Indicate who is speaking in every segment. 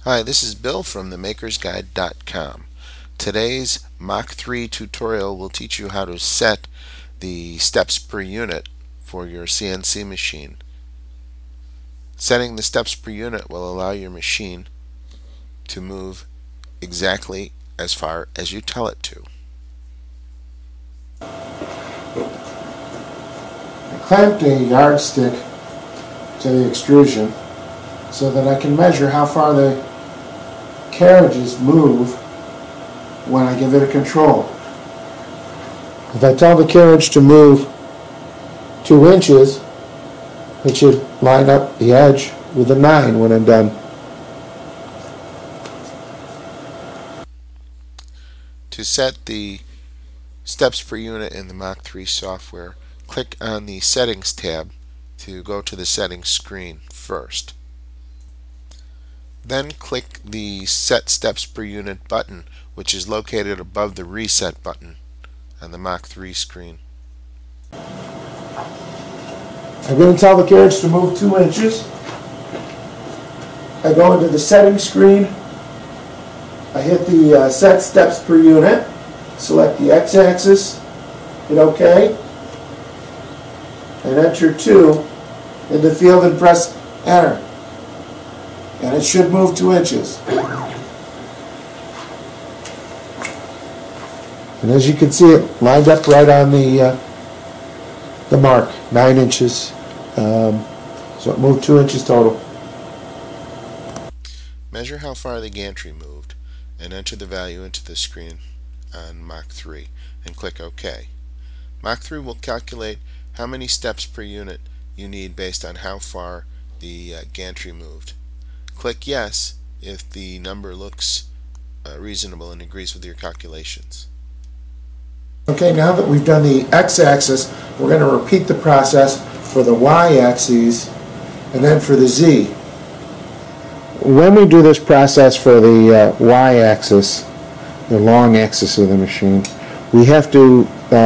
Speaker 1: Hi, this is Bill from themakersguide.com. Today's Mach 3 tutorial will teach you how to set the steps per unit for your CNC machine. Setting the steps per unit will allow your machine to move exactly as far as you tell it to.
Speaker 2: I clamped a yardstick to the extrusion so that I can measure how far the carriages move when I give it a control. If I tell the carriage to move 2 inches, it should line up the edge with a 9 when I'm done.
Speaker 1: To set the steps per unit in the Mach 3 software, click on the Settings tab to go to the Settings screen first. Then click the Set Steps Per Unit button, which is located above the Reset button on the Mach 3 screen.
Speaker 2: I'm going to tell the carriage to move 2 inches. I go into the Settings screen. I hit the Set Steps Per Unit, select the X-axis, hit OK, and enter 2 in the field and press Enter. And it should move 2 inches. And as you can see, it lined up right on the mark, 9 inches. So it moved 2 inches total.
Speaker 1: Measure how far the gantry moved and enter the value into the screen on Mach 3 and click OK. Mach 3 will calculate how many steps per unit you need based on how far the gantry moved. Click Yes if the number looks reasonable and agrees with your calculations.
Speaker 2: Okay, now that we've done the X-axis, we're going to repeat the process for the Y-axis and then for the Z. When we do this process for the Y-axis, the long axis of the machine, we have to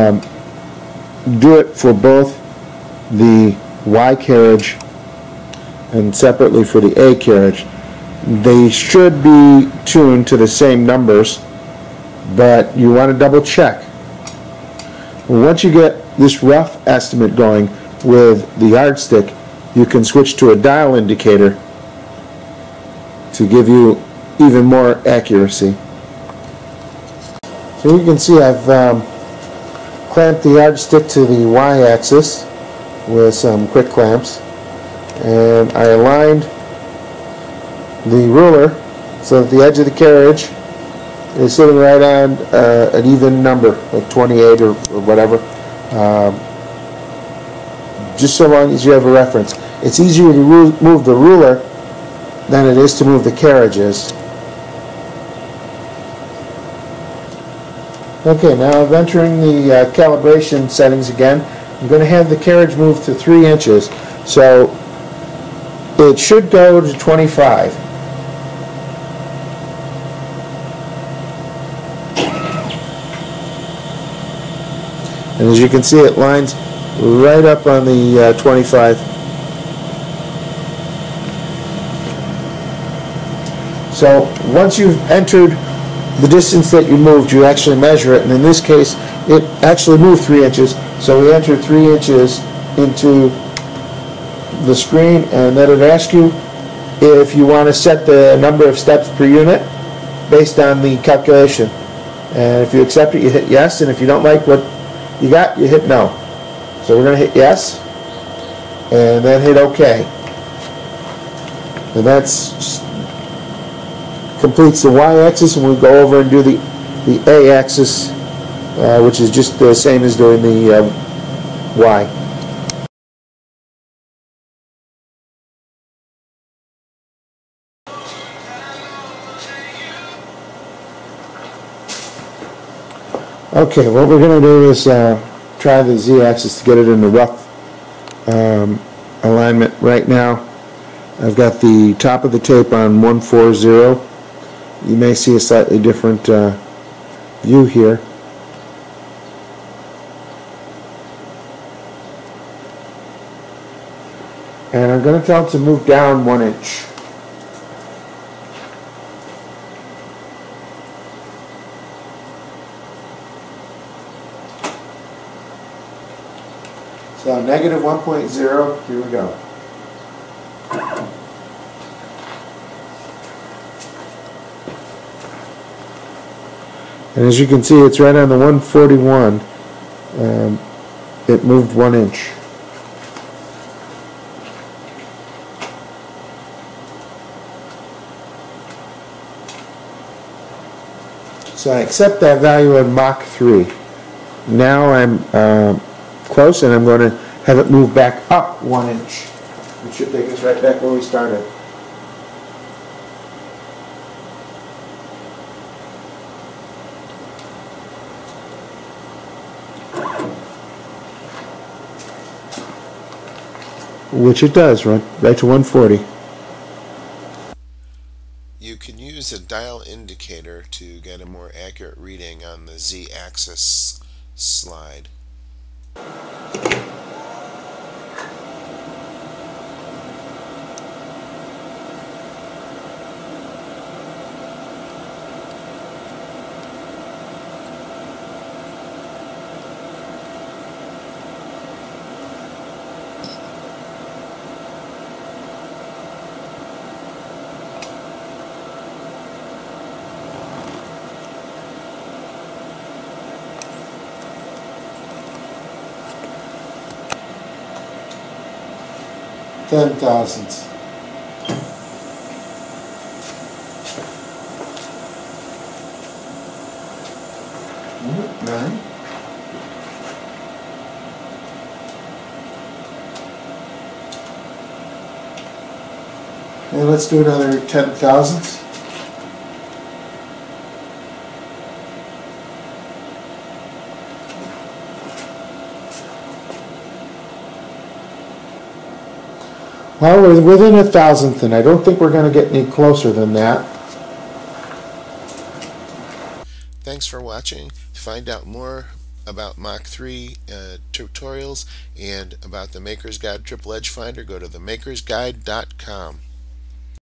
Speaker 2: do it for both the Y carriage and separately for the A carriage. They should be tuned to the same numbers, but you want to double check. Once you get this rough estimate going with the yardstick, you can switch to a dial indicator to give you even more accuracy. So you can see I've clamped the yardstick to the Y-axis with some quick clamps, and I aligned the ruler so that the edge of the carriage is sitting right on an even number, like 28 or whatever, just so long as you have a reference. It's easier to move the ruler than it is to move the carriages. Okay, now I'm entering the calibration settings again. I'm going to have the carriage move to 3 inches, so it should go to 25. And as you can see, it lines right up on the 25. So once you've entered the distance that you moved, you actually measure it, and in this case it actually moved 3 inches, so we entered 3 inches into the screen, and then it asks you if you want to set the number of steps per unit based on the calculation, and if you accept it, you hit yes, and if you don't like what you got, you hit no. So we're going to hit yes and then hit OK, and that's completes the Y-axis, and we'll go over and do the A-axis, which is just the same as doing the Y. Okay, what we're going to do is try the Z-axis to get it in the rough alignment. Right now I've got the top of the tape on 140. You may see a slightly different view here. And I'm going to tell it to move down 1 inch. So negative 1.0, here we go. And as you can see, it's right on the 141. It moved 1 inch. So I accept that value in Mach 3. Now I'm close, and I'm going to have it move back up 1 inch, which should take us right back where we started. Which it does, right to 140.
Speaker 1: You can use a dial indicator to get a more accurate reading on the z-axis slide.
Speaker 2: Ten thousandths. Nine. And let's do another 10 thousandths. Well, we're within a thousandth, and I don't think we're going to get any closer than that.
Speaker 1: Thanks for watching. To find out more about Mach 3 tutorials and about the Maker's Guide Triple Edge Finder, go to themakersguide.com.